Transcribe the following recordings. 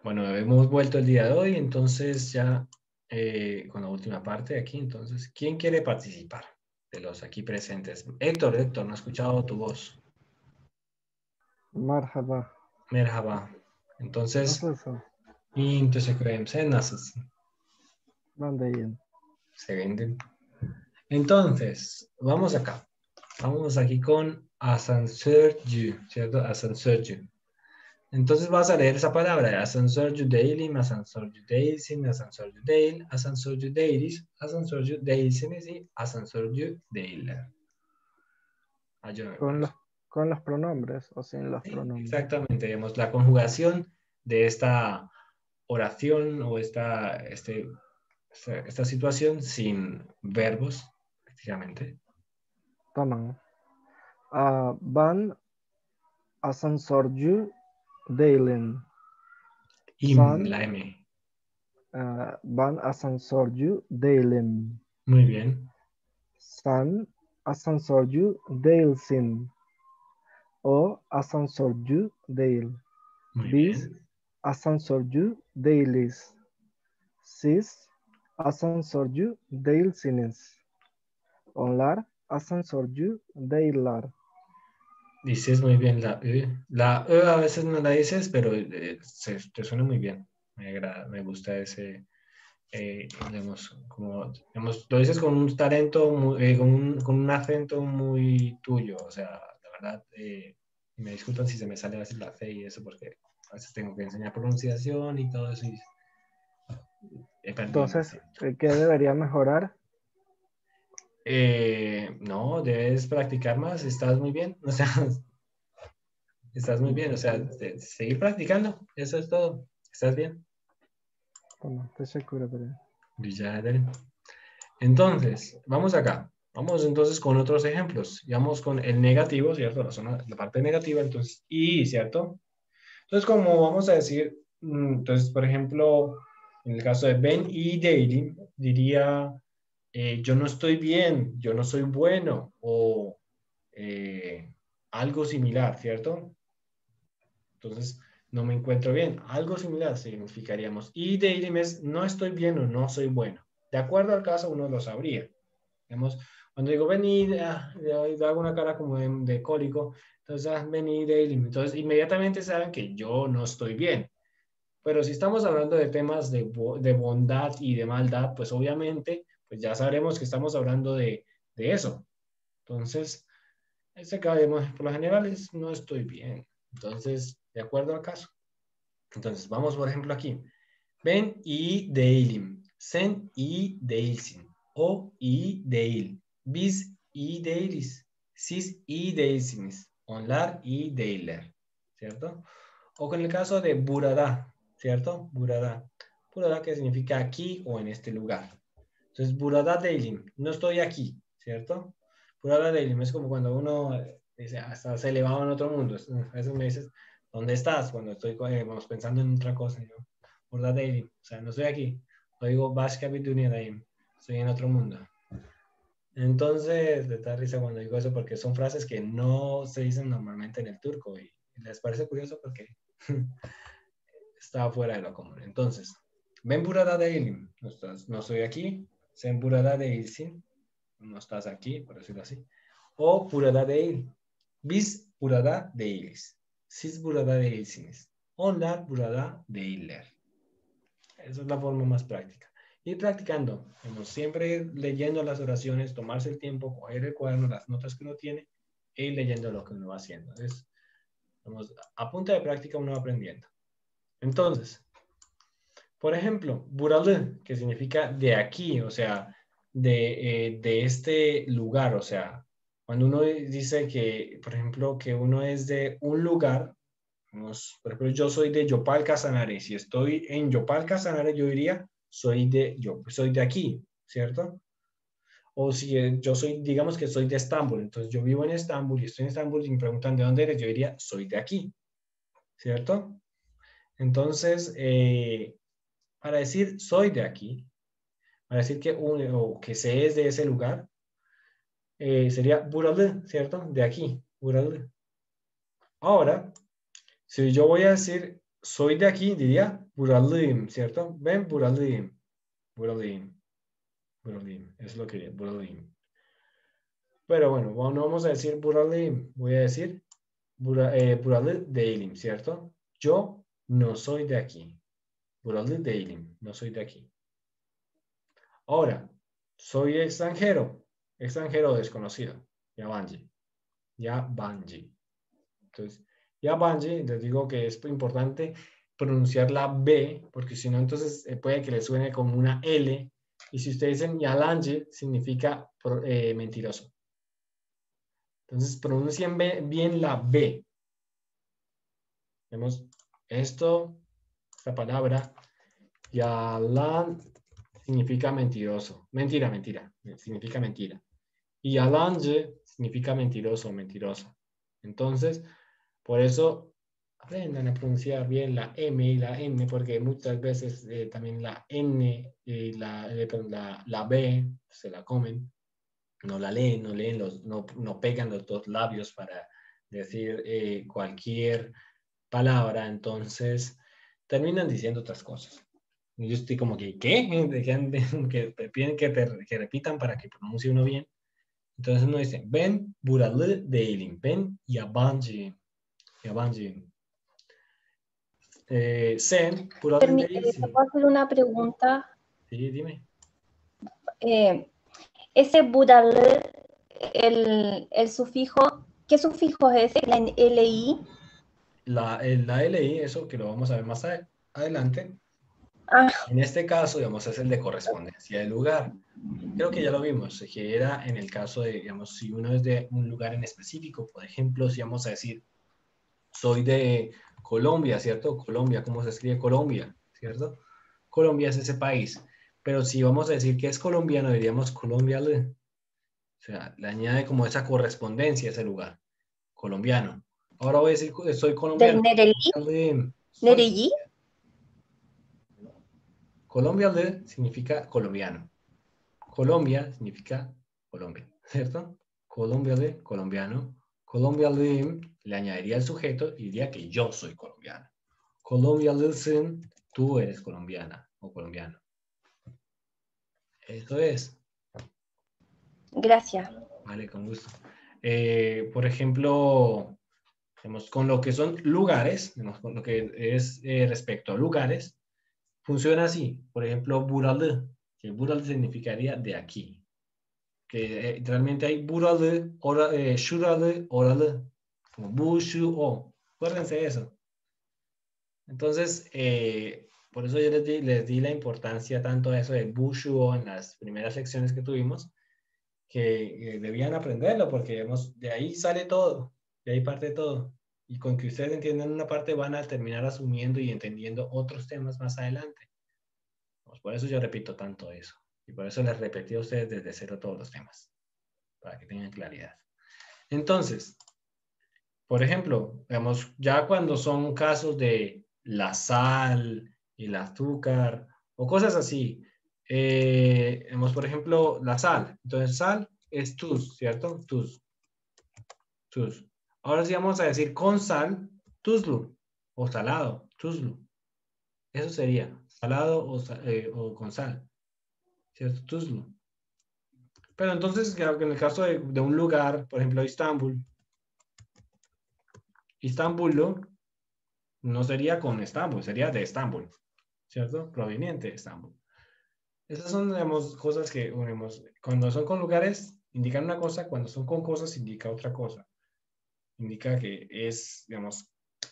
Bueno, hemos vuelto el día de hoy, entonces ya con la última parte de aquí. Entonces, ¿quién quiere participar de los aquí presentes? Héctor, no he escuchado tu voz. مرحبا. Merhaba. Entonces, Nasılsın? iyi teşekkür ederim. Sen nasılsın? Ben de iyiyim. Se venden. Entonces, vamos acá. Vamos aquí con ascensörcü, ¿cierto? Ascensörcü. Entonces vas a leer esa palabra, asansörcü değilim, asansörcü değilsin, asansörcü değil, asansörcü değiliz, asansörcü değilsiniz y asansörcü değiller. Ayúdame con Con eso. los pronombres o sin los Sí, pronombres. exactamente, vemos la conjugación de esta oración o esta situación sin verbos, prácticamente. Tamam. Ben asansörcü değilim. La Sen, M. ben asansörcü değilim. Muy bien, Sen asansörcü değilsin. O asansörcü değil. muy Biz bien. asansörcü değiliz. Siz asansörcü değilsiniz. Onlar asansörcü değiller. Dices muy bien la E. La E a veces no la dices, pero te suena muy bien. Me agrada, me gusta ese, digamos, como, digamos, lo dices con un talento, con un acento muy tuyo. O sea, la verdad, me disculpan si se me sale a veces la fe y eso, porque a veces tengo que enseñar pronunciación y todo eso y he perdido el Entonces, acento. ¿qué debería mejorar? No, debes practicar más, estás muy bien. O sea, estás muy bien, o sea, seguir practicando, eso es todo. ¿Estás bien? Tamam, teşekkür ederim. Rica ederim. Entonces, vamos acá. Vamos entonces con otros ejemplos. Y vamos con el negativo, ¿cierto? La parte negativa, entonces, y, ¿cierto? Entonces, como vamos a decir, entonces, por ejemplo, en el caso de Ben y Daily, diría, yo no estoy bien, yo no soy bueno, o algo similar, ¿cierto? Entonces, no me encuentro bien. Algo similar significaríamos. Y daily es no estoy bien o no soy bueno. De acuerdo al caso, uno lo sabría. Digamos, cuando digo venir, hago una cara como de cólico, entonces venir daily. Entonces, inmediatamente saben que yo no estoy bien. Pero si estamos hablando de temas de bondad y de maldad, pues obviamente, pues ya sabremos que estamos hablando de eso. Entonces, ese caso, por lo general es no estoy bien. Entonces, de acuerdo al caso. Entonces, vamos por ejemplo aquí. Ben i değilim. Sen i değilsin. O i değil. Biz i değiliz. Siz i değilsiniz. Onlar i değiller. ¿Cierto? O con el caso de burada. ¿Cierto? Burada. Burada que significa aquí o en este lugar. Entonces, burada değilim. No estoy aquí. ¿Cierto? Burada değilim es como cuando uno dice, hasta se elevado en otro mundo. A veces me dices, ¿dónde estás? Cuando estoy vamos, pensando en otra cosa. ¿No? Burada değilim. O sea, no estoy aquí. Lo digo başka bir dünyadayım. Estoy en otro mundo. Entonces, de da risa cuando digo eso porque son frases que no se dicen normalmente en el turco y les parece curioso porque está fuera de lo común. Entonces, ben burada değilim. No estoy aquí. Sen burada değilsin. No estás aquí, por decirlo así. O burada değil. Biz burada değiliz. Siz burada değilsiniz. Onlar burada değiller. Esa es la forma más práctica. Ir practicando, como siempre leyendo las oraciones, tomarse el tiempo, coger el cuaderno, las notas que uno tiene e ir leyendo lo que uno va haciendo. Entonces, vamos, a punta de práctica uno va aprendiendo. Entonces, por ejemplo, buralı, que significa de aquí, o sea, de este lugar, o sea, cuando uno dice que, por ejemplo, que uno es de un lugar, por ejemplo, yo soy de Yopal Casanare. Si estoy en Yopal Casanare, yo diría, yo soy de aquí, ¿cierto? O si yo soy, digamos que soy de Estambul, entonces yo vivo en Estambul y estoy en Estambul y me preguntan de dónde eres, yo diría, soy de aquí, ¿cierto? Entonces, para decir soy de aquí, para decir o que se es de ese lugar, sería buralı, ¿cierto? De aquí, buralı. Ahora, si yo voy a decir soy de aquí, diría buralıyım, ¿cierto? Ben buralıyım. Buralıyım. Buralıyım. Es lo que diría, buralıyım. Pero bueno, no vamos a decir buralıyım. Voy a decir buralı değilim, ¿cierto? Yo no soy de aquí. Buralı değilim. No soy de aquí. Ahora, soy extranjero. Extranjero desconocido. Yabancı. Yabancı. Entonces, yabancı, les digo que es importante pronunciar la B, porque si no, entonces puede que le suene como una L. Y si ustedes dicen yalancı, significa mentiroso. Entonces, pronuncien bien la B. Vemos esto, esta palabra, yalan significa mentiroso. Mentira, mentira. Significa mentira. Y yalancı significa mentiroso, mentirosa. Entonces, por eso aprendan a pronunciar bien la M y la N, porque muchas veces también la N y la B se la comen, no la leen, no pegan los dos labios para decir cualquier palabra, entonces terminan diciendo otras cosas. Y yo estoy como que, ¿qué? Que te piden que repitan para que pronuncie uno bien. Entonces uno dice, ben buralı değilim, ben yabancıyım. Yabancıyım. Sen buralı ¿Te değilsin. puedo hacer una pregunta? Sí, dime. Ese budalı, el sufijo, ¿qué sufijo es ese? ¿La LI? La LI, eso que lo vamos a ver más adelante. Ah, En este caso, digamos, es el de correspondencia del lugar. Creo que ya lo vimos, que era en el caso de, digamos, si uno es de un lugar en específico, por ejemplo, si vamos a decir, soy de Colombia, ¿cierto? Colombia, ¿cómo se escribe Colombia? ¿Cierto? Colombia es ese país. Pero si vamos a decir que es colombiano, diríamos Colombia. O sea, le añade como esa correspondencia a ese lugar. Colombiano. Ahora voy a decir que soy colombiano. del Nerelí. Soy Nerellí. Colombia significa colombiano. Colombia significa Colombia, ¿cierto? Colombia de colombiano. Colombia le añadiría el sujeto y diría que yo soy colombiano. Colombia tú eres colombiana o colombiano. Eso es. Gracias. Vale, con gusto. Por ejemplo, con lo que son lugares, con lo que es respecto a lugares, funciona así. Por ejemplo, buralı, que buralı significaría de aquí. Que realmente hay buralı, şuralı, oralı, como bu, şu, o. Acuérdense de eso. Entonces, por eso yo les di la importancia tanto a eso de bu, şu, o en las primeras secciones que tuvimos, que debían aprenderlo, porque digamos, de ahí sale todo, de ahí parte todo. Y con que ustedes entiendan una parte van a terminar asumiendo y entendiendo otros temas más adelante. Pues por eso yo repito tanto eso. Y por eso les repetí a ustedes desde cero todos los temas, para que tengan claridad. Entonces, por ejemplo, digamos, ya cuando son casos de la sal, el azúcar o cosas así, por ejemplo, la sal. Entonces, sal es tus, ¿cierto? Tus. Ahora sí vamos a decir con sal, tuzlu, o salado, tuzlu. Eso sería, salado o con sal, ¿cierto? Tuzlu. Pero entonces, claro que en el caso de un lugar, por ejemplo, Istambul, no sería con Estambul, sería de Estambul, ¿cierto? Proveniente de Estambul. Esas son, digamos, cosas que, digamos, cuando son con lugares, indican una cosa, cuando son con cosas, indica otra cosa. Indica que es, digamos,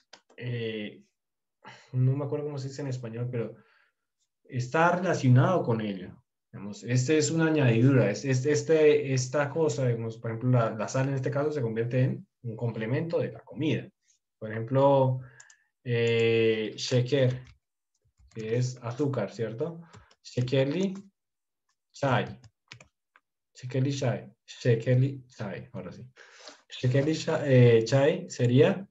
no me acuerdo cómo se dice en español, pero está relacionado con ello. Digamos, este es una añadidura, esta cosa, digamos, por ejemplo, la sal en este caso se convierte en un complemento de la comida. Por ejemplo, sheker, que es azúcar, ¿cierto? Shekerli chai. Shekerli chai. Shekerli chai, ahora sí. Shekerli chai sería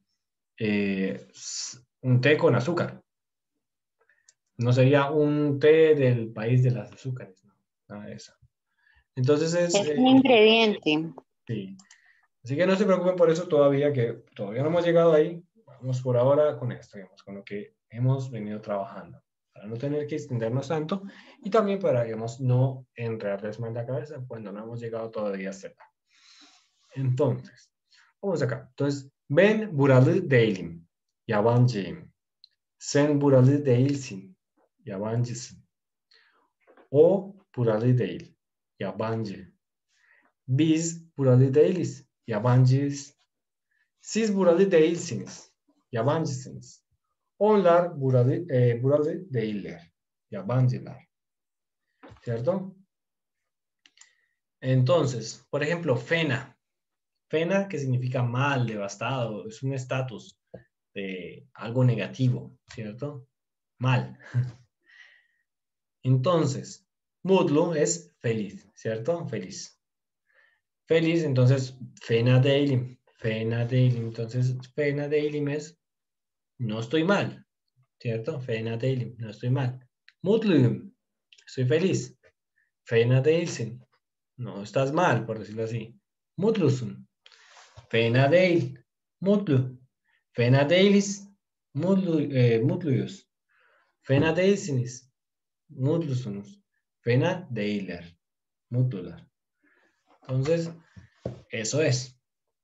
un té con azúcar. No sería un té del país de las azúcares, no, nada de eso. Entonces Es un ingrediente. sí. Así que no se preocupen por eso todavía, que todavía no hemos llegado ahí. Vamos por ahora con esto, digamos, con lo que hemos venido trabajando, para no tener que extendernos tanto y también para, digamos, no enredarles más la cabeza cuando no hemos llegado todavía a Z. Entonces, vamos acá. Entonces, ben buralı değilim, yabancıyım. Sen buralı değilsin, yabancısın. O buralı değil, yabancı. Biz buralı değiliz, yabancıyız. Siz buralı değilsiniz, yabancısınız. Onlar buralı değiller, yabancılar. ¿Cierto? Entonces, por ejemplo, fena. Fena, que significa mal, devastado, es un estatus de algo negativo, ¿cierto? Mal. Entonces, mutlu es feliz, ¿cierto? Feliz. Feliz, entonces, fena değilim. Fena değilim. Entonces, fena değilim es no estoy mal, ¿cierto? Fena değilim, no estoy mal. Mutluyum, estoy feliz. Fena değilsin, no estás mal, por decirlo así. Mutlusun. Fena değil, mutlu. Fena değiliz, mutluyuz. Fena değilsiniz, mutlusunuz. Fena değiller, mutlular. Entonces, eso es.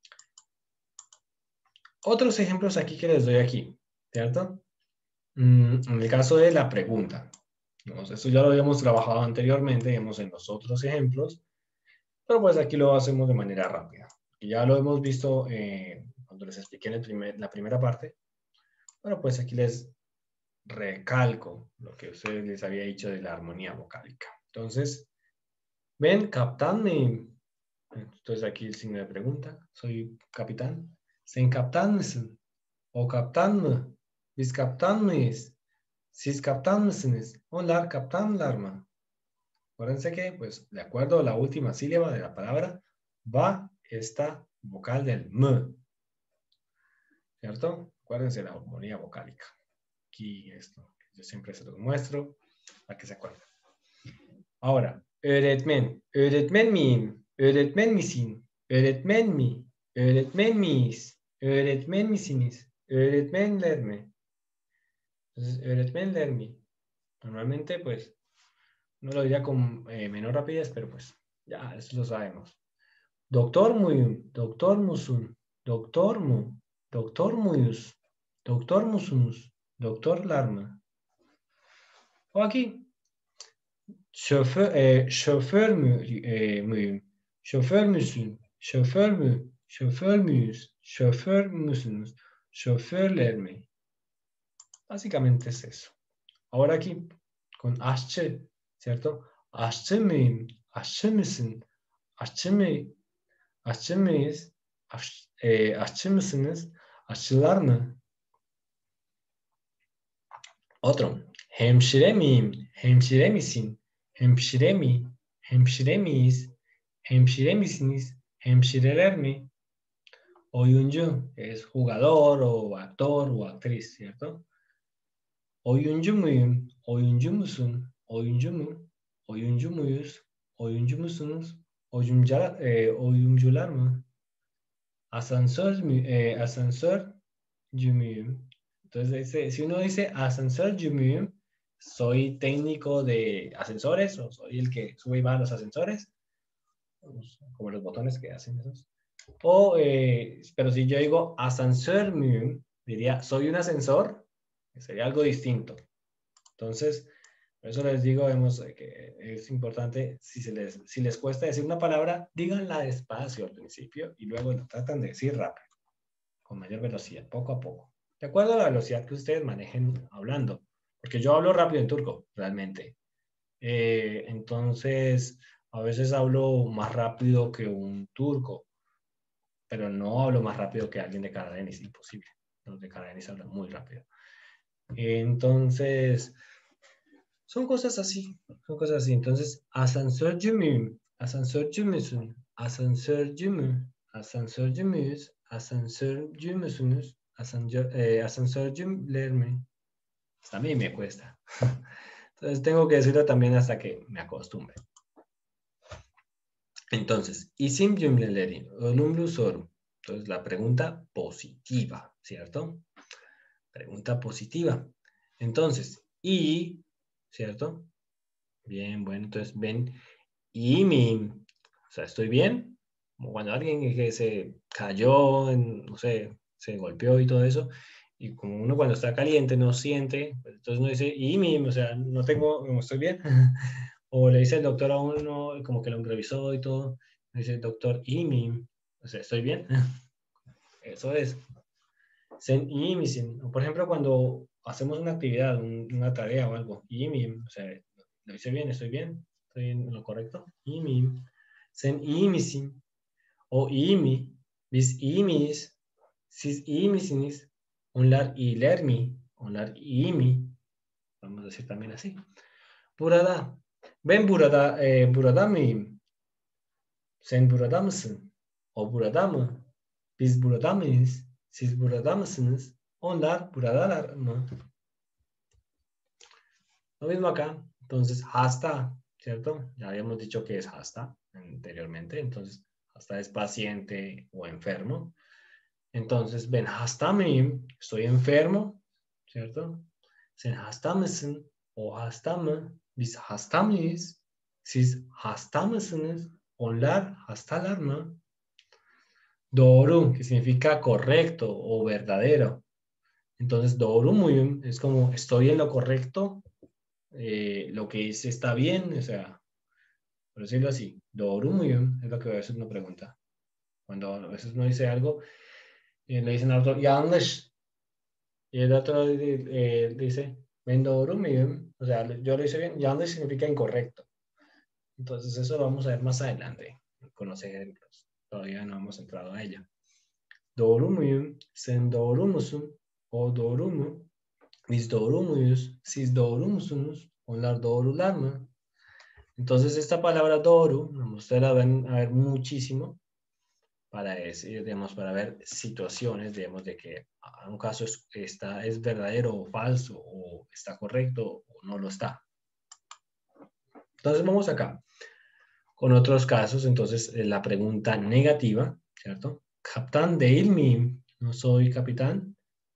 Otros ejemplos aquí que les doy aquí, ¿cierto? En el caso de la pregunta. Eso ya lo habíamos trabajado anteriormente, digamos, en los otros ejemplos, pero pues aquí lo hacemos de manera rápida. Y ya lo hemos visto cuando les expliqué en la primera parte, pero pues aquí les recalco lo que ustedes les había dicho de la armonía vocálica. Entonces, ven, capitán, entonces aquí el signo de pregunta, soy capitán. Sen kaptan mısın? O kaptan mı? Biz kaptan mıyız? Siz kaptan mısınız? Onlar kaptanlar mı? Acuérdense que, pues, de acuerdo a la última sílaba de la palabra, va esta vocal del M. ¿Cierto? Acuérdense la armonía vocálica. Aquí esto, yo siempre se los muestro para que se acuerden. Ahora, öğretmen. Öğretmen miyim? Öğretmen misin? Öğretmen mi? Öğretmen miyiz? Öğretmen misiniz? Öğretmenler mi? Entonces, öğretmenler mi? Normalmente, pues, no lo diría con menor rapidez, pero pues, ya, eso lo sabemos. Doktor muyum? Doktor musun? Doktor mu? Doktor muyuz? Doktor musunuz? Doktorlar mı? O aquí, şoför müyüm? Şoför müsün? Şoför mü? Şoför müyüz? Şoför müsünüz? Şoförler mi? Básicamente es eso. Ahora aquí, con aşçı, ¿cierto? Aşçı mıyım? Aşçı mısın? Aşçı mı? Aşçı mıyız? Aşçı mısınız? Aşçılar mı? Otro. Hemşire miyim? Hemşire misin? Hemşire mi? Hemşire miyiz? Hemşire misiniz? Hemşireler mi? Oyuncu es jugador o actor o actriz, ¿cierto? Oyuncu muyum? Oyuncu musun? Oyuncu mu? Oyuncu muyuz? Oyuncu musunuz? Oyuncular mı? Asansörcü müyüm? Entonces, si uno dice asansörcü müyüm, soy técnico de ascensores o soy el que sube y baja los ascensores, como los botones que hacen esos. Pero si yo digo ascensor müyüm, diría soy un ascensor, que sería algo distinto. Entonces, por eso les digo, que es importante, si les cuesta decir una palabra, díganla despacio al principio y luego lo tratan de decir rápido, con mayor velocidad, poco a poco. De acuerdo a la velocidad que ustedes manejen hablando. Porque yo hablo rápido en turco, realmente. Entonces, a veces hablo más rápido que un turco, pero no hablo más rápido que alguien de Karadeniz, imposible. Los de Karadeniz hablan muy rápido. Entonces, son cosas así. Entonces, asansörcü müyüm? Asansörcü müsün? Asansörcü mü? Asansörcü müyüz? Asansörcü müsünüz? Asansörcüler mi? Hasta a mí me cuesta. Entonces tengo que decirlo también hasta que me acostumbre. Entonces, isim cümleleri, olumlu soru. Entonces la pregunta positiva, ¿cierto? Pregunta positiva. Entonces, y, ¿cierto? Bien, bueno, entonces ven, y mi, o sea, ¿estoy bien? Como cuando alguien que se cayó, no sé, se golpeó y todo eso, y como uno cuando está caliente no siente, pues entonces uno dice, y mi, o sea, no tengo, no estoy bien. O le dice el doctor a uno, como que lo revisó y todo, le dice el doctor, y mi, o sea, ¿estoy bien? Eso es. Sen y mi, sin. O por ejemplo, cuando hacemos una actividad, una tarea o algo, y mi, o sea, lo hice bien, estoy en lo correcto, y mi, sen y mi, sin. O y mi, bis y mis, sis y mi, sinis, onlar y lermi, onlar y mi, vamos a decir también así. Burada, ben burada mi, sen burada mısın? O burada mı? Biz burada mıyız? Siz burada mısınız? Onlar buradalar mı? Lo mismo acá. Entonces, hasta, ¿cierto? Ya habíamos dicho que es hasta anteriormente. Entonces, hasta es paciente o enfermo. Entonces, ben hasta mıyım? Estoy enfermo, ¿cierto? Sen hasta mısın? O hasta mı? Biz hasta mıyız? Siz hasta mısınız? Onlar hastalar mı? Doğru, que significa correcto o verdadero. Entonces, doğru muyum es como estoy en lo correcto, lo que hice está bien, o sea, por decirlo así, doğru muyum es lo que a veces uno pregunta. Cuando a veces uno dice algo, le dicen al otro, yanlış. Y el otro dice, ben doğru muyum? O sea, yo lo hice bien, yanlış significa incorrecto. Entonces, eso lo vamos a ver más adelante, con los ejemplos. Todavía no hemos entrado a ella. Doğru muyum? Sen doğru musun? O doğru mu? Biz doğru muyuz? Siz doğru musunuz? Onlar doğrular mı? Entonces esta palabra doğru, ustedes la van a ver muchísimo para decir, digamos, para ver situaciones, digamos, de que un caso es verdadero o falso, o está correcto o no lo está. Entonces vamos acá con otros casos. Entonces la pregunta negativa, ¿cierto? Kaptan değil miyim? No soy capitán.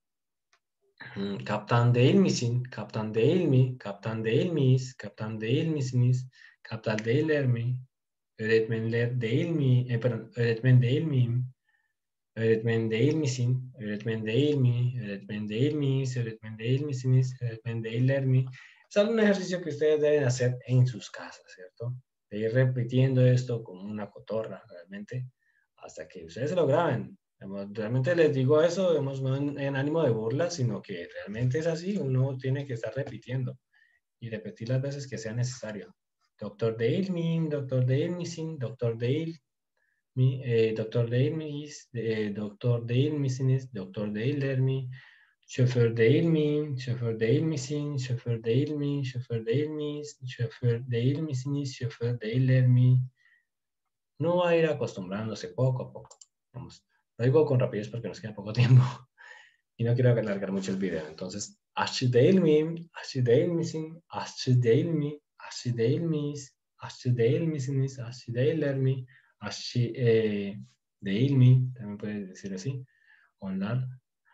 Kaptan değil misin? Kaptan değil mi? Kaptan değil miyiz? Kaptan değil misiniz? Kaptan değiller mi? Öğretmenler değil mi? Pardon, öğretmen değil miyim? Öğretmen değil misin? Öğretmen değil mi? Öğretmen değil miyiz? Öğretmen değil misiniz? Öğretmen değiller mi? Es un ejercicio que ustedes deben hacer en sus casas, ¿cierto? De ir repitiendo esto como una cotorra, realmente, hasta que ustedes lo graben. Realmente les digo eso, no en ánimo de burla, sino que realmente es así, uno tiene que estar repitiendo y repetir las veces que sea necesario. Doctor değil miyim, doktor değil misin, doktor değil mi, doktor değil miyiz, doktor değil misiniz, doktor değiller mi, şoför değil miyim, şoför değil misin, şoför değil mi, şoför değil miyiz, şoför değil misiniz, şoför değiller mi. No va a ir acostumbrándose poco a poco. Vamos. Lo digo con rapidez porque nos queda poco tiempo y no quiero alargar mucho el video. Entonces, aşçı değil miyim? Aşçı değil misin? Aşçı değil mi? Aşçı değil miyiz? Aşçı değil misiniz? Aşçı değiller mi? Aşçı değil mi? También puedes decir así. Onlar.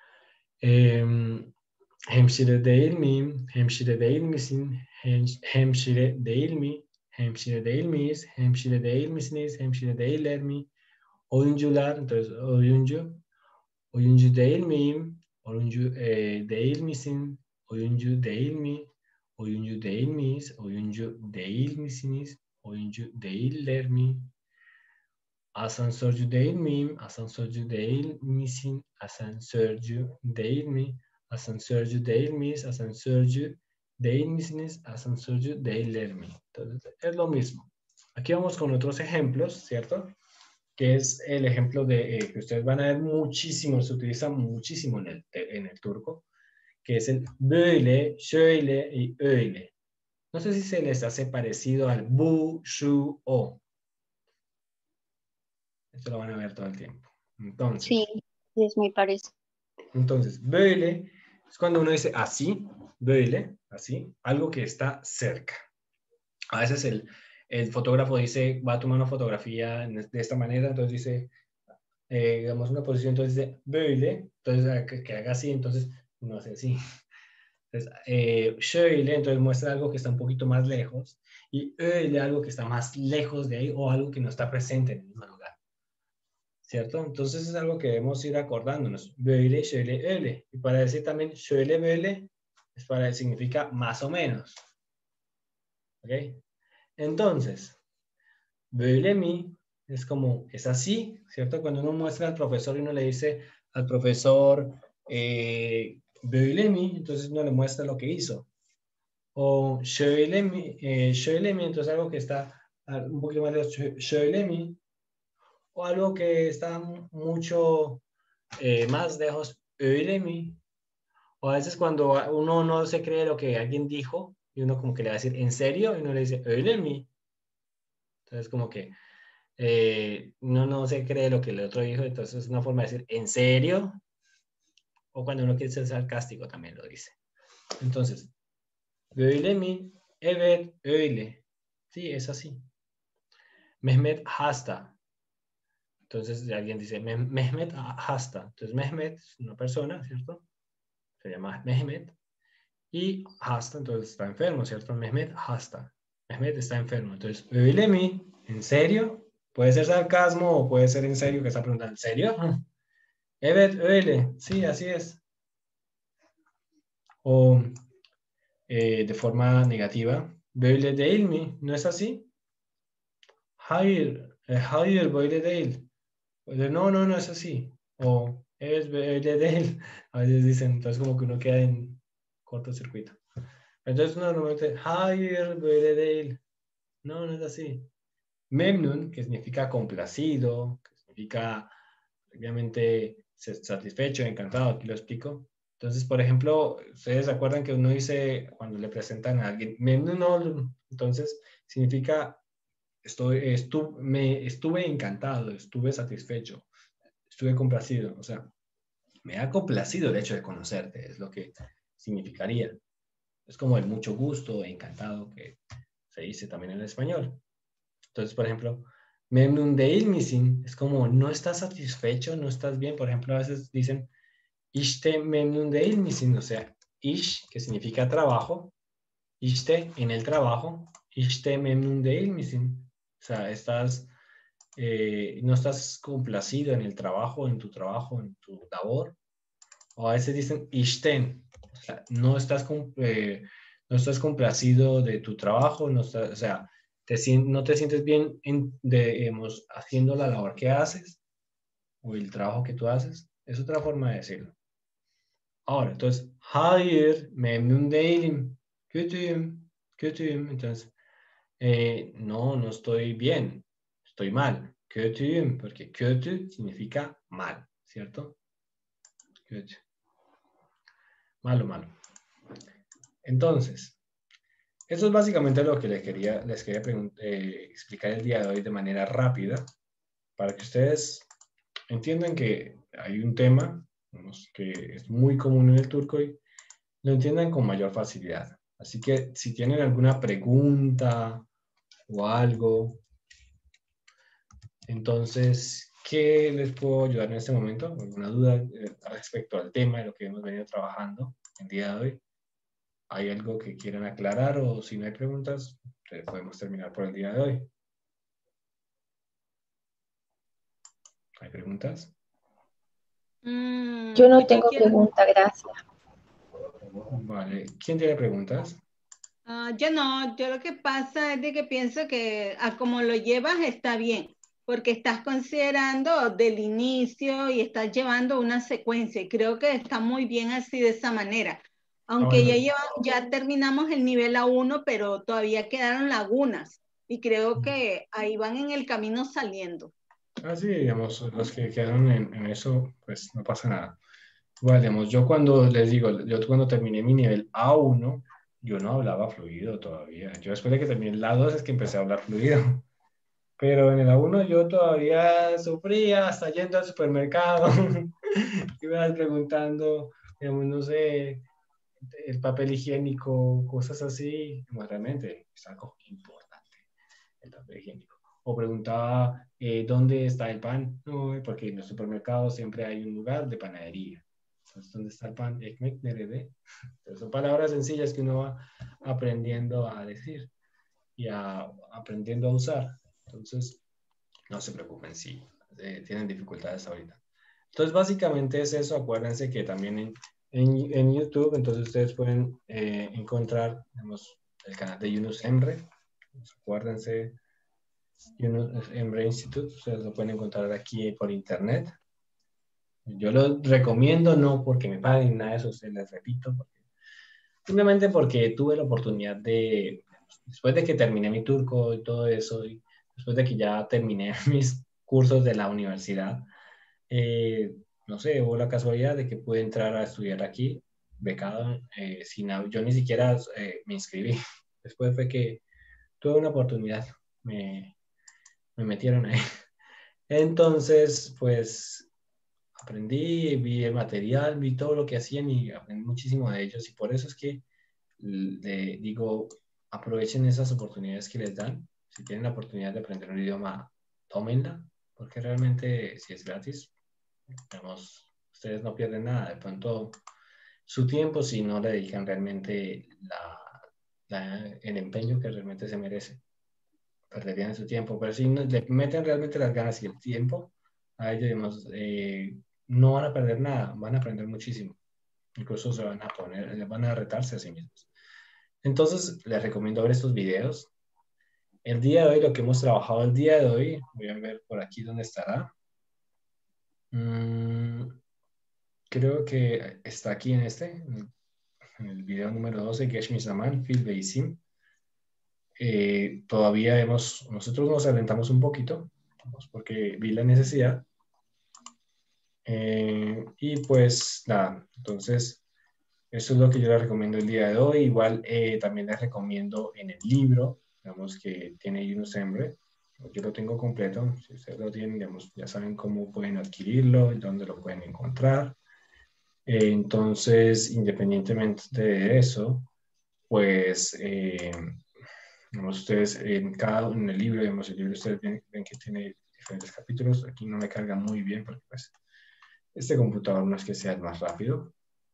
Hemşire değil miyim? Hemşire değil misin? Hemşire değil mi? Hemşire değil miyiz? Hemşire değil misiniz? Hemşire değiller mi? Oyuncular, entonces oyuncu değil miyim? Oyuncu değil misin? Oyuncu değil mi? Oyuncu değil miyiz? Oyuncu değil misiniz? Oyuncu değiller mi? Asansörcü değil miyim? Asansörcü değil misin? Asansörcü değil mi? Asansörcü değil miyiz? Asansörcü değil misiniz? Asansörcü değiller mi? Entonces, es lo mismo. Aquí vamos con otros ejemplos, ¿cierto? Que es el ejemplo de que ustedes van a ver muchísimo, se utiliza muchísimo en el turco, que es el böyle, şöyle y öyle. No sé si se les hace parecido al bu, şu, o. Esto lo van a ver todo el tiempo. Entonces, Sí, es muy parecido. entonces böyle es cuando uno dice así, böyle, así, algo que está cerca. A veces el fotógrafo dice, va a tomar una fotografía de esta manera, entonces dice, digamos una posición, entonces dice böyle, entonces que haga así, entonces uno hace así. Entonces, şöyle, entonces muestra algo que está un poquito más lejos, y öyle algo que está más lejos de ahí, o algo que no está presente en el mismo lugar. ¿Cierto? Entonces es algo que debemos ir acordándonos. Böyle, şöyle, öyle. Y para decir también şöyle, böyle, significa más o menos. ¿Ok? Entonces, böyle mi es como, es así, ¿cierto? Cuando uno muestra al profesor y uno le dice al profesor, böyle mi, entonces uno le muestra lo que hizo. O şöyle mi, entonces algo que está un poquito más lejos, şöyle mi, o algo que está mucho más lejos, öyle mi. O a veces cuando uno no se cree lo que alguien dijo, y uno como que le va a decir, ¿en serio? Y uno le dice, öyle mi. Entonces como que uno no se cree lo que el otro dijo, entonces es una forma de decir, ¿en serio? O cuando uno quiere ser sarcástico también lo dice. Entonces, öyle mi, evet, öyle. Sí, es así. Mehmet hasta. Entonces alguien dice, Mehmet hasta. Entonces Mehmet es una persona, ¿cierto? Se llama Mehmet. Y hasta, entonces está enfermo, ¿cierto? Mehmet hasta. Mehmet está enfermo. Entonces, öyle mi, ¿en serio? Puede ser sarcasmo o puede ser en serio que está preguntando, ¿en serio? Evet, öyle. Sí, así es. O de forma negativa, böyle değil mi? ¿No es así? Hayır, hayır böyle değil. No, no, no es así. O es böyle değil. A veces dicen, entonces como que uno queda en cortocircuito. Entonces uno normalmente, hayır böyle değil. No, no es así. Memnun, que significa complacido, que significa obviamente satisfecho, encantado, aquí lo explico. Entonces, por ejemplo, ustedes se acuerdan que uno dice cuando le presentan a alguien, memnun oldum, entonces significa estuve encantado, estuve satisfecho, estuve complacido, o sea, me ha complacido el hecho de conocerte, es lo que significaría. Es como el mucho gusto, encantado que se dice también en español. Entonces, por ejemplo, memnun değil misin es como no estás satisfecho, no estás bien. Por ejemplo, a veces dicen işte memnun değil misin, o sea, ish, que significa trabajo, işte en el trabajo, işte memnun değil misin. O sea, no estás complacido en tu trabajo, en tu labor. O a veces dicen işten, o sea, no estás complacido de tu trabajo, no estás, o sea, no te sientes bien digamos, haciendo la labor que haces o el trabajo que tú haces. Es otra forma de decirlo. Ahora, entonces, hayır, memnun değilim, kötüyüm, kötüyüm. Entonces, no, no estoy bien, estoy mal, kötüyüm, porque kötü significa mal, ¿cierto? Kötü. Malo, malo. Entonces, eso es básicamente lo que les quería explicar el día de hoy de manera rápida, para que ustedes entiendan que hay un tema que es muy común en el turco y lo entiendan con mayor facilidad. Así que si tienen alguna pregunta o algo, entonces, ¿qué les puedo ayudar en este momento? ¿Alguna duda respecto al tema de lo que hemos venido trabajando el día de hoy? ¿Hay algo que quieran aclarar o si no hay preguntas, podemos terminar por el día de hoy? ¿Hay preguntas? Yo no tengo pregunta, gracias. Vale. ¿Quién tiene preguntas? Yo no, yo lo que pasa es de que pienso que a como lo llevas está bien, porque estás considerando del inicio y estás llevando una secuencia y creo que está muy bien así de esa manera. Aunque Bueno. ya terminamos el nivel A1, pero todavía quedaron lagunas y creo que ahí van en el camino saliendo. Sí, digamos, los que quedaron en eso, pues no pasa nada. Igual, digamos, yo cuando les digo, yo cuando terminé mi nivel A1, yo no hablaba fluido todavía. Yo después de que terminé el A2 es que empecé a hablar fluido. Pero en el A1 yo todavía sufría hasta yendo al supermercado. Iba preguntando, digamos, no sé, el papel higiénico, cosas así. Bueno, realmente es algo importante, el papel higiénico. O preguntaba, ¿dónde está el pan? No, porque en los supermercados siempre hay un lugar de panadería. Entonces, ¿dónde está el pan? Ekmek nerede. Entonces, son palabras sencillas que uno va aprendiendo a decir y aprendiendo a usar. Entonces, no se preocupen si tienen dificultades ahorita. Entonces, básicamente es eso. Acuérdense que también en YouTube, entonces ustedes pueden encontrar, digamos, el canal de Yunus Emre. Acuérdense, Yunus Emre Institute. Ustedes lo pueden encontrar aquí por internet. Yo lo recomiendo, no porque me paguen nada de eso, se les repito, simplemente porque tuve la oportunidad de, después de que terminé mi turco y todo eso, y después de que ya terminé mis cursos de la universidad, eh, no sé, hubo la casualidad de que pude entrar a estudiar aquí, becado, yo ni siquiera me inscribí. Después fue que tuve una oportunidad, me metieron ahí. Entonces, pues aprendí, vi el material, vi todo lo que hacían y aprendí muchísimo de ellos. Y por eso es que digo, aprovechen esas oportunidades que les dan. Si tienen la oportunidad de aprender un idioma, tómenla, porque realmente si es gratis, digamos, ustedes no pierden nada. De pronto, su tiempo si no le dedican realmente el empeño que realmente se merece. Perderían su tiempo, pero si no, le meten realmente las ganas y el tiempo a ellos, digamos, no van a perder nada, van a aprender muchísimo. Incluso se van a van a retarse a sí mismos. Entonces, les recomiendo ver estos videos. El día de hoy, lo que hemos trabajado el día de hoy, voy a ver por aquí dónde estará. Creo que está aquí en en el video número 12, Gesh Mizaman, Fil Beisim. Todavía nosotros nos adelantamos un poquito, porque vi la necesidad. Y pues nada, entonces eso es lo que yo les recomiendo el día de hoy. Igual también les recomiendo en el libro, digamos, que tiene Yunus Emre. Yo lo tengo completo. Si ustedes lo tienen, digamos, ya saben cómo pueden adquirirlo, dónde lo pueden encontrar. Entonces, independientemente de eso, pues, digamos, ustedes en el libro, digamos, el libro ustedes ven que tiene diferentes capítulos. Aquí no me carga muy bien porque pues este computador no es que sea el más rápido.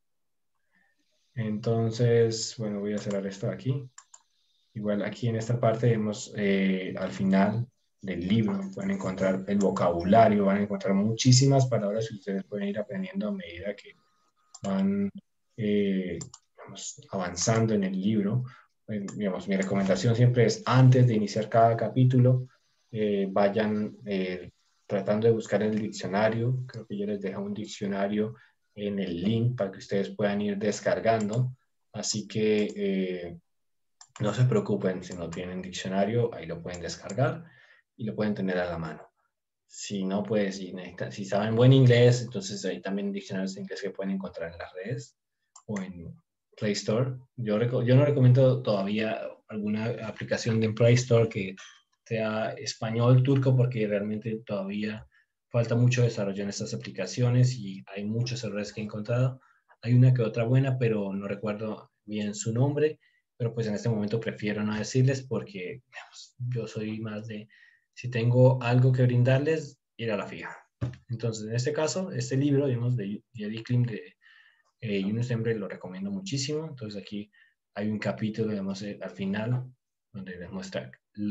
Entonces, bueno, voy a cerrar esto aquí. Igual aquí en esta parte vemos al final del libro, pueden encontrar el vocabulario, van a encontrar muchísimas palabras que ustedes pueden ir aprendiendo a medida que van digamos, avanzando en el libro. Digamos, mi recomendación siempre es antes de iniciar cada capítulo, vayan tratando de buscar en el diccionario. Creo que yo les dejo un diccionario en el link para que ustedes puedan ir descargando. Así que no se preocupen si no tienen diccionario, ahí lo pueden descargar y lo pueden tener a la mano. Si no, pues si saben buen inglés, entonces hay también diccionarios de inglés que pueden encontrar en las redes o en Play Store. Yo no recomiendo todavía alguna aplicación de Play Store que sea español, turco, porque realmente todavía falta mucho desarrollo en estas aplicaciones y hay muchos errores que he encontrado. Hay una que otra buena, pero no recuerdo bien su nombre, pero pues en este momento prefiero no decirles porque digamos, yo soy más de, si tengo algo que brindarles, ir a la fija. Entonces, en este caso, este libro, digamos, de Jerry Klim de Yunus Emre lo recomiendo muchísimo. Entonces aquí hay un capítulo, digamos, al final, donde les muestra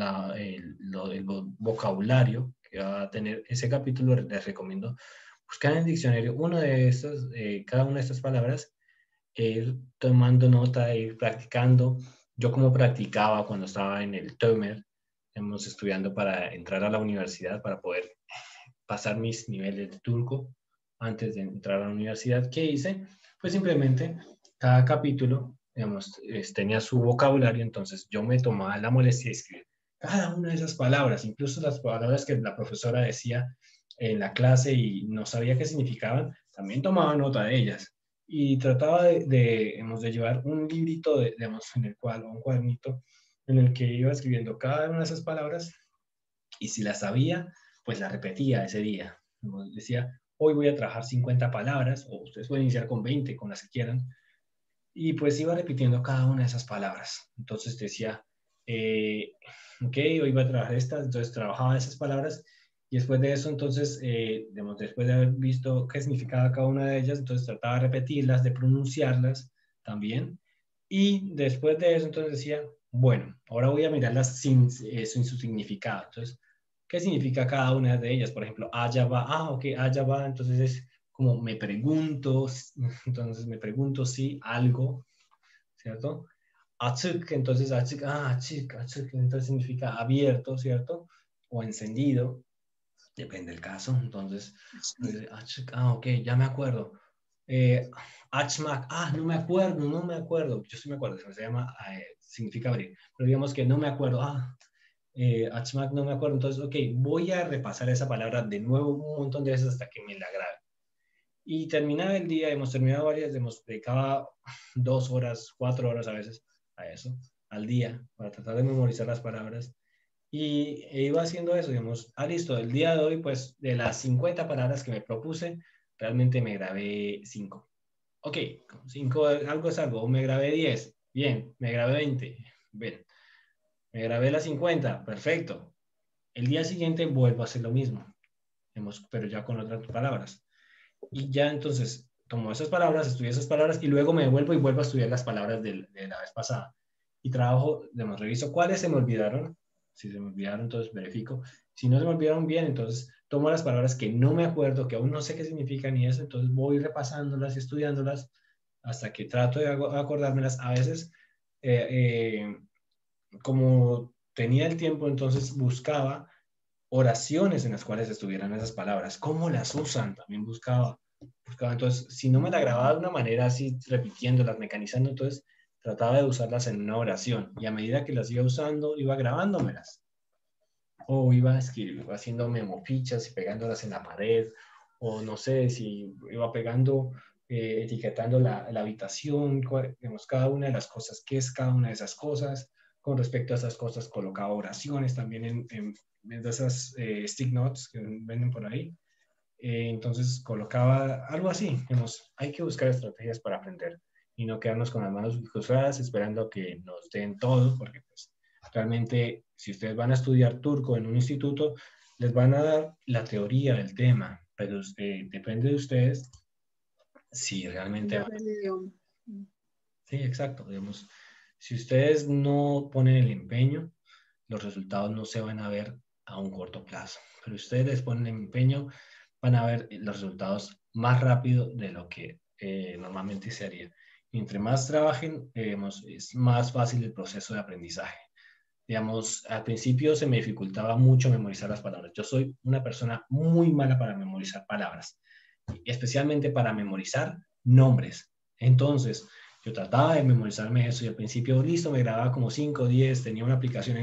el vocabulario que va a tener ese capítulo. Les recomiendo buscar en el diccionario cada una de estas palabras, ir tomando nota, ir practicando. Yo como practicaba cuando estaba en el TOEML, estudiando para entrar a la universidad, para poder pasar mis niveles de turco antes de entrar a la universidad. ¿Qué hice? Pues simplemente cada capítulo, digamos, tenía su vocabulario, entonces yo me tomaba la molestia de escribir cada una de esas palabras, incluso las palabras que la profesora decía en la clase y no sabía qué significaban, también tomaba nota de ellas y trataba de llevar un librito, digamos, en el cual, o un cuadernito, en el que iba escribiendo cada una de esas palabras y si las sabía, pues la repetía ese día. Como decía, hoy voy a trabajar 50 palabras, o ustedes pueden iniciar con 20, con las que quieran, y pues iba repitiendo cada una de esas palabras. Entonces decía, ok, hoy voy a trabajar estas, entonces trabajaba esas palabras, Y después de eso, entonces, digamos, después de haber visto qué significaba cada una de ellas, entonces trataba de repetirlas, de pronunciarlas también. Y después de eso, entonces decía, bueno, ahora voy a mirarlas sin su significado. Entonces, ¿qué significa cada una de ellas? Por ejemplo, allá va, ok, allá va, entonces es como me pregunto, entonces me pregunto si algo, ¿cierto? Açık, entonces açık, açık, entonces significa abierto, ¿cierto? O encendido, depende del caso. Entonces, açık, ok, ya me acuerdo. Açmak, no me acuerdo. Yo sí me acuerdo, se llama, significa abrir, pero digamos que no me acuerdo, açmak, no me acuerdo. Entonces, ok, voy a repasar esa palabra de nuevo un montón de veces hasta que me la grabe. Y terminaba el día, hemos terminado varias, hemos dedicado 2 horas, 4 horas a veces a eso, al día, para tratar de memorizar las palabras. Y iba haciendo eso, digamos, listo, el día de hoy, pues, de las 50 palabras que me propuse, realmente me grabé 5. Ok, 5, algo es algo, me grabé 10, bien, me grabé 20, bien, me grabé las 50, perfecto. El día siguiente vuelvo a hacer lo mismo, digamos, pero ya con otras palabras. Y ya entonces tomo esas palabras, estudio esas palabras y luego me devuelvo y vuelvo a estudiar las palabras de la vez pasada. Y trabajo, digamos, reviso cuáles se me olvidaron. Si se me olvidaron, entonces verifico. Si no se me olvidaron bien, entonces tomo las palabras que no me acuerdo, que aún no sé qué significan y eso, entonces voy repasándolas y estudiándolas hasta que trato de acordármelas. A veces, como tenía el tiempo, entonces buscaba oraciones en las cuales estuvieran esas palabras, cómo las usan, también buscaba. Entonces, si no me la grababa de una manera así, repitiéndolas, mecanizando, entonces trataba de usarlas en una oración y a medida que las iba usando, iba grabándomelas o iba escribiendo, haciendo memofichas y pegándolas en la pared o no sé si iba pegando, etiquetando la habitación, digamos, cada una de las cosas, qué es cada una de esas cosas. Con respecto a esas cosas, colocaba oraciones también en de esas stick notes que venden por ahí. Entonces colocaba algo así. Digamos, hay que buscar estrategias para aprender y no quedarnos con las manos cruzadas esperando que nos den todo, porque pues, realmente si ustedes van a estudiar turco en un instituto, les van a dar la teoría del tema, pero depende de ustedes si realmente van. Sí, exacto. Digamos, si ustedes no ponen el empeño, los resultados no se van a ver a un corto plazo. Pero ustedes les ponen empeño, van a ver los resultados más rápido de lo que normalmente se haría. Y entre más trabajen, es más fácil el proceso de aprendizaje. Digamos, al principio se me dificultaba mucho memorizar las palabras. Yo soy una persona muy mala para memorizar palabras, especialmente para memorizar nombres. Entonces, yo trataba de memorizarme eso y al principio, listo, me grababa como 5 o 10, tenía una aplicación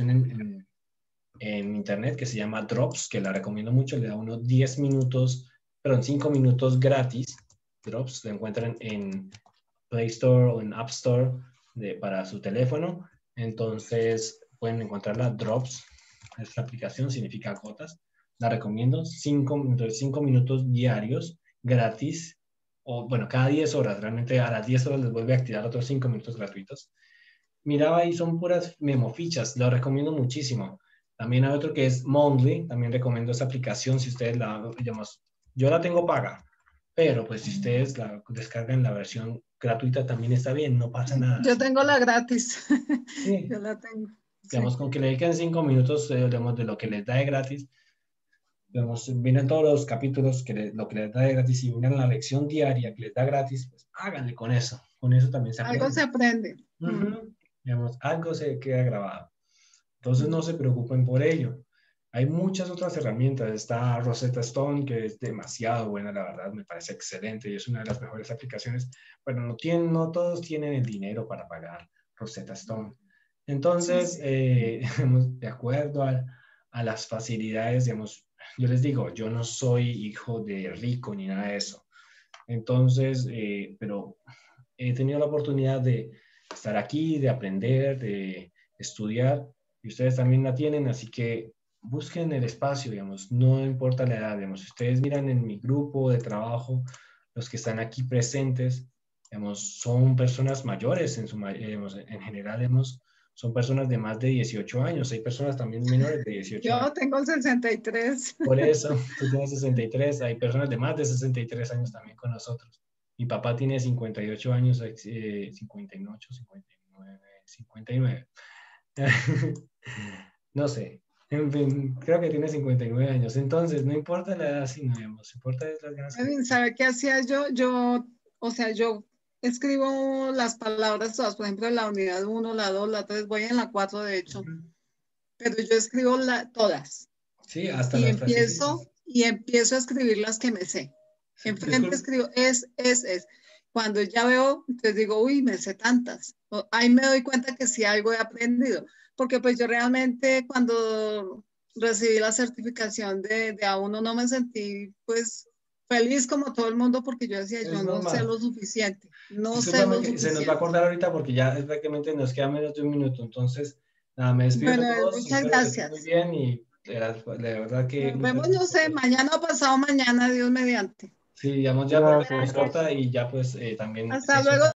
en internet que se llama Drops, que la recomiendo mucho, le da unos 10 minutos, perdón, 5 minutos gratis. Drops, lo encuentran en Play Store o en App Store para su teléfono. Entonces pueden encontrarla, Drops, esta aplicación significa gotas. La recomiendo, 5 minutos diarios, gratis, o bueno, cada 10 horas, realmente a las 10 horas les vuelve a activar otros 5 minutos gratuitos. Miraba ahí, son puras memofichas, lo recomiendo muchísimo. También hay otro que es Mondly, también recomiendo esa aplicación si ustedes digamos, yo la tengo paga, pero pues si ustedes la descargan la versión gratuita también está bien, no pasa nada. Yo tengo la gratis. Sí. Yo la tengo. Digamos, con que le dediquen 5 minutos, digamos, de lo que les da de gratis, digamos, vienen todos los capítulos, lo que les da de gratis, y vienen la lección diaria que les da gratis, pues háganle con eso también se aprende. Algo se aprende. Digamos, algo se queda grabado. Entonces no se preocupen por ello. Hay muchas otras herramientas. Está Rosetta Stone, que es demasiado buena, la verdad, me parece excelente y es una de las mejores aplicaciones, pero no todos tienen el dinero para pagar Rosetta Stone. Entonces, de acuerdo a las facilidades, digamos, yo les digo, yo no soy hijo de rico ni nada de eso. Entonces, pero he tenido la oportunidad de estar aquí, de aprender, de estudiar, y ustedes también la tienen, así que busquen el espacio, digamos, no importa la edad, digamos, si ustedes miran en mi grupo de trabajo, los que están aquí presentes, digamos, son personas mayores, en general, digamos, son personas de más de 18 años. Hay personas también menores de 18 Yo años. tengo 63. Por eso, tú tienes 63. Hay personas de más de 63 años también con nosotros. Mi papá tiene 58 años, 58, 59, 59. No sé. En fin, creo que tiene 59 años. Entonces, no importa la edad, sino, digamos, importa es las ganas que... Edwin, ¿sabe qué hacía yo? O sea, yo escribo las palabras todas, por ejemplo, la unidad 1, la 2, la 3, voy en la 4 de hecho, pero yo escribo todas Sí, hasta y las frases. empiezo a escribir las que me sé. Sí, Enfrente escribo es. Cuando ya veo, entonces digo, uy, me sé tantas. Ahí me doy cuenta que sí algo he aprendido, porque pues yo realmente cuando recibí la certificación de A1 no me sentí pues feliz como todo el mundo porque yo decía, Es yo no sé normal. lo suficiente, no sé Discúlpame lo que se nos va a suficiente. acordar ahorita porque ya prácticamente nos queda menos de un minuto. Entonces, nada, me despido Bueno, de todos. muchas Espero que estén muy gracias. bien y la verdad que Nos muchas vemos, no gracias por sé, todo. mañana o pasado mañana, Dios mediante. Sí, digamos ya porque se nos Gracias. Gracias. corta y ya pues también... Hasta luego.